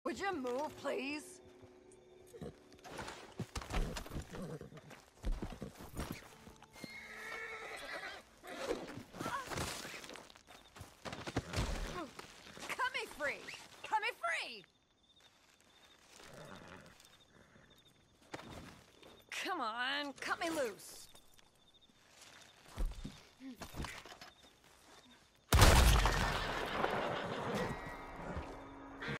Would you move, please? Cut me free! Cut me free! Come on, cut me loose.